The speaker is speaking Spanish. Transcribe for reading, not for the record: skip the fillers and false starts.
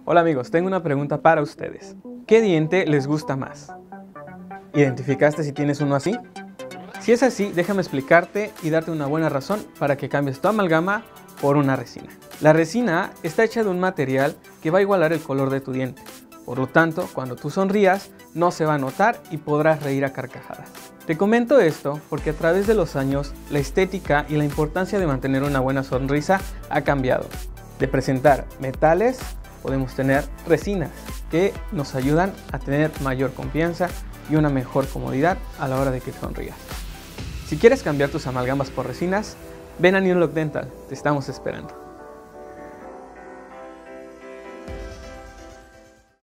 Hola amigos, tengo una pregunta para ustedes. ¿Qué diente les gusta más? ¿Identificaste si tienes uno así? Si es así, déjame explicarte y darte una buena razón para que cambies tu amalgama por una resina. La resina está hecha de un material que va a igualar el color de tu diente. Por lo tanto, cuando tú sonrías, no se va a notar y podrás reír a carcajadas. Te comento esto porque a través de los años, la estética y la importancia de mantener una buena sonrisa ha cambiado. De presentar metales, podemos tener resinas que nos ayudan a tener mayor confianza y una mejor comodidad a la hora de que sonrías. Si quieres cambiar tus amalgamas por resinas, ven a New Look Dental, te estamos esperando.